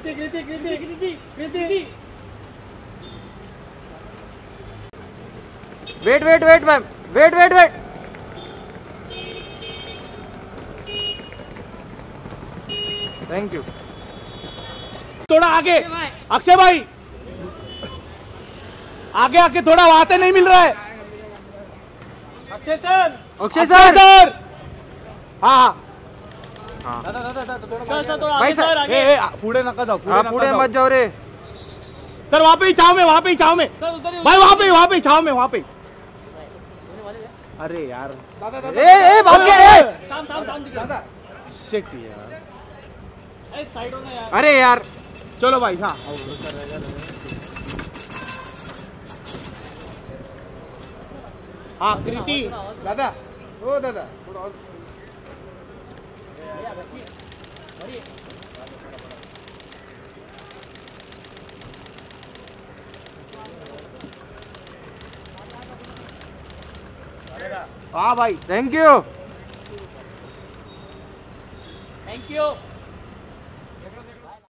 Wait ma'am, wait. Thank you. थोड़ा आगे अक्षय भाई, आगे थोड़ा, वहां से नहीं मिल रहा है। अक्षय सर। हाँ भाई सर, पुढे नका जाओ, पुढे मत जाओ रे सर। वहाँ पे ही छाव में भाई, वहाँ पे छाव में वहाँ पे। अरे यार ए बास्केट शिट यार, अरे यार चलो भाई। हाँ हाँ कृति दादा, ओ दादा थोड़ा और। हाँ भाई, थैंक यू। Thank you.